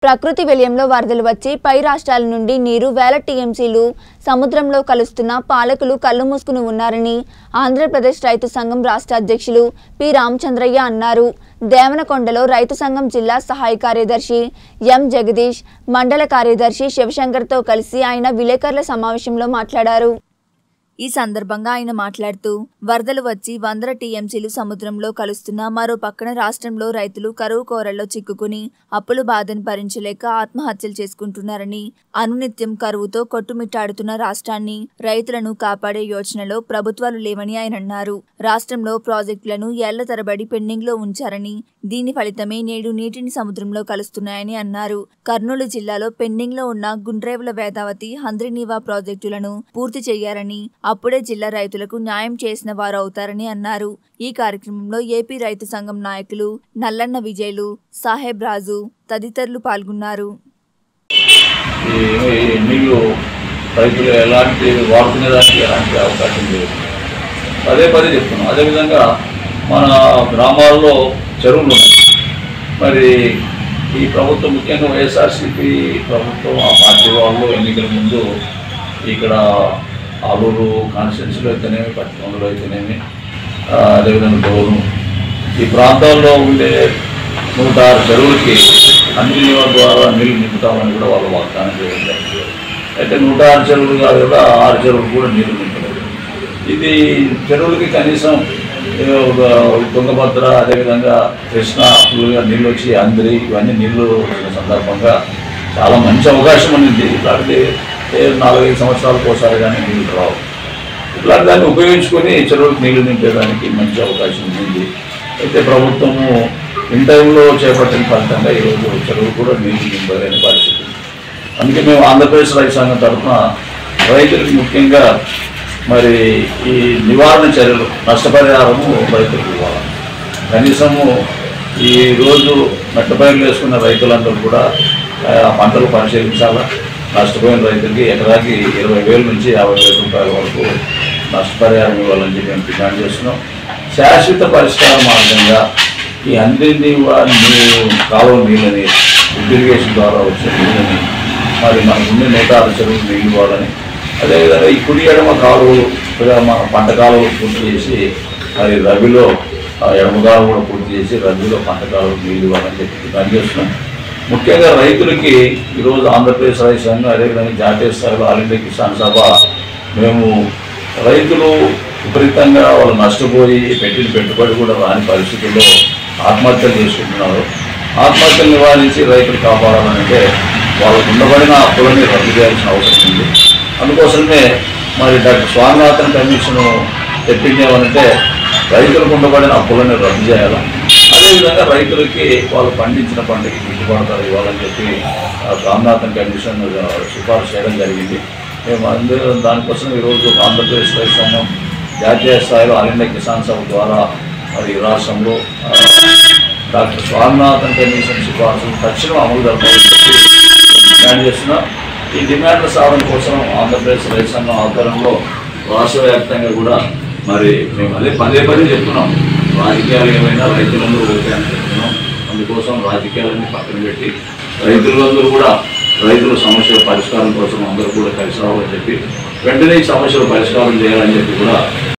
ప్రకృతి విలయంలో వరదలు వచ్చి పై రాష్ట్రాల నుండి నీరు వేల టీఎంసీలు సముద్రంలో కలుస్తున్న పాలకులు కళ్ళు మూసుకుని ఉన్నారని ఆంధ్రప్రదేశ్ రైతు సంఘం రాష్ట్ర అధ్యక్షులు పి రామచంద్రయ్య అన్నారు. దేవనకొండలో రైతు సంఘం జిల్లా సహాయ కార్యదర్శి ఎం జగదీష్, మండల కార్యదర్శి శివశంకర్తో కలిసి ఆయన విలేకరుల సమావేశంలో మాట్లాడారు. ఈ సందర్భంగా ఆయన మాట్లాడుతూ వరదలు వచ్చి 100 టీఎంసీలు సముద్రంలో కలుస్తున్న మరో పక్కన రాష్ట్రంలో రైతులు కరువు కోరల్లో చిక్కుకుని అప్పుల బాధను భరించలేక ఆత్మహత్యలు చేసుకుంటున్నారని, అనునిత్యం కరువుతో కొట్టుమిట్టాడుతున్న రాష్ట్రాన్ని, రైతులను కాపాడే యోచనలో ప్రభుత్వాలు లేవని ఆయన అన్నారు. రాష్ట్రంలో ప్రాజెక్టులను ఏళ్ల తరబడి పెండింగ్ లో ఉంచారని, దీని ఫలితమే నేడు నీటిని సముద్రంలో కలుస్తున్నాయని అన్నారు. కర్నూలు జిల్లాలో పెండింగ్ లో ఉన్న గుండ్రేవుల వేదావతి, హంద్రీనీవా ప్రాజెక్టులను పూర్తి చేయారని, అప్పుడే జిల్లా రైతులకు న్యాయం చేసిన వారు అవుతారని అన్నారు. ఈ కార్యక్రమంలో ఏపీ రైతు సంఘం నాయకులు నల్లన్న విజయ్లు, సాహెబ్ రాజు తదితరులు పాల్గొన్నారు. రైతులు ఎలాంటి వాడుకునేదానికి ఎలాంటి అవకాశం లేదు. పదే చెప్తున్నాం. అదేవిధంగా మన గ్రామాల్లో చెరువులు ఉన్నాయి. మరి ఈ ప్రభుత్వం, ముఖ్యంగా వైఎస్ఆర్సీపీ ప్రభుత్వం, ఆ పార్టీ వాళ్ళు ఎన్నికల ముందు ఇక్కడ ఆలూరు కాన్స్టిట్యున్సీలో అయితేనేమి, పట్టికొండలో అయితేనేమి, అదేవిధంగా డోను, ఈ ప్రాంతాల్లో ఉండే 106 చెరువులకి అన్ని నీళ్ళ ద్వారా నీళ్లు నింపుతామని కూడా వాళ్ళు వాగ్దానం చేయడం. అయితే 106 చెరువులు కాదు కదా, 6 చెరువులు కూడా నీళ్లు నింపలేదు. ఇది చెరువులకి కనీసం తుంగభద్ర, అదేవిధంగా కృష్ణ ఫుల్గా నీళ్ళు వచ్చి అంద్రి, ఇవన్నీ నీళ్లు వచ్చిన సందర్భంగా చాలా మంచి అవకాశం ఉంది. ఇట్లాంటి 4-5 సంవత్సరాలకు ఒకసారి కానీ నీళ్ళు రావు. ఇట్లాంటి దాన్ని ఉపయోగించుకొని చెరువులకు నీళ్లు నింపేదానికి మంచి అవకాశం ఉంది. అయితే ప్రభుత్వము ఇన్ టైంలో చేపట్టిన ఫలితంగా ఈరోజు చెరువులు కూడా నీళ్లు నింపలేని పరిస్థితి. అందుకే మేము ఆంధ్రప్రదేశ్ రైతు సంఘం తరఫున రైతులకు ముఖ్యంగా మరి ఈ నివారణ చర్యలు, నష్టపరిహారము రైతులకు ఇవ్వాలి. కనీసము ఈరోజు నష్టపరిహారం వేసుకున్న రైతులందరూ కూడా పంటలు పరిశీలించాలా. నష్టపోయిన రైతులకి ఎకరాకి 20,000 నుంచి 50,000 రూపాయల వరకు నష్టపరిహారం ఇవ్వాలని చెప్పి మేము డిమాండ్ చేస్తున్నాం. శాశ్వత పరిష్కార మార్గంగా ఈ అన్ని కాలువ నీళ్ళని, ఇరిగేషన్ ద్వారా వచ్చే నీళ్ళని మరి మనకు ఉండే 106 చెరువులు నీళ్ళు ఇవ్వాలని, అదేవిధంగా ఈ కుడి ఎడమ కాలువలు మన పంట కాలువలు పూర్తి చేసి మరి రబీలో ఎడమ కాలువ కూడా పూర్తి చేసి రబీలో పంట కాలువలు నీళ్ళు ఇవ్వాలని చెప్పి డిమాండ్ చేస్తున్నాం. ముఖ్యంగా రైతులకి ఈరోజు ఆంధ్రప్రదేశ్ రైతు సంఘం, అదేవిధంగా జాతీయ స్థాయిలో ఆల్ ఇండియా కిసాన్ సభ మేము రైతులు విపరీతంగా వాళ్ళు నష్టపోయి పెట్టిన పెట్టుబడి కూడా రాని పరిస్థితుల్లో ఆత్మహత్యలు చేసుకుంటున్నారు. ఆత్మహత్యలు నివారించి రైతులు కాపాడాలంటే వాళ్ళకు ఉండబడిన అప్పులని రద్దు చేయాల్సిన అవసరం ఉంది. అందుకోసమే మరి డాక్టర్ స్వామినాథన్ కమిషన్ తెప్పించామనంటే రైతులకు ఉండబడిన అప్పులని రద్దు చేయాలి. అదేవిధంగా రైతులకి వాళ్ళు పండించిన పంటకి గిట్టుబాటు ఇవ్వాలని చెప్పి స్వామినాథన్ కమిషన్ సిఫార్సు చేయడం జరిగింది. మేము అందరూ దానికోసం ఈరోజు ఆంధ్రప్రదేశ్ రైతు సంఘం జాతీయ స్థాయిలో ఆల్ ఇండియా కిసాన్ సభ ద్వారా మరి రాష్ట్రంలో డాక్టర్ స్వామినాథన్ కమిషన్ సిఫార్సులు తక్షణం అమలు జరపాలని చెప్పి డిమాండ్ చేస్తున్నాం. ఈ డిమాండ్ల సాధన కోసం ఆంధ్రప్రదేశ్ రైతు సంఘం ఆధ్వర్యంలో రాష్ట్ర వ్యాప్తంగా కూడా మరి మేము పదే చెప్తున్నాం. రాజకీయాలు ఏమైనా రైతులందరూ ఓకే అని చెప్తున్నాం. అందుకోసం రాజకీయాలన్నీ పక్కన పెట్టి రైతులందరూ కూడా రైతుల సమస్యల పరిష్కారం కోసం అందరూ కూడా కలిసి రావాలని చెప్పి వెంటనే ఈ సమస్యల పరిష్కారం చేయాలని చెప్పి కూడా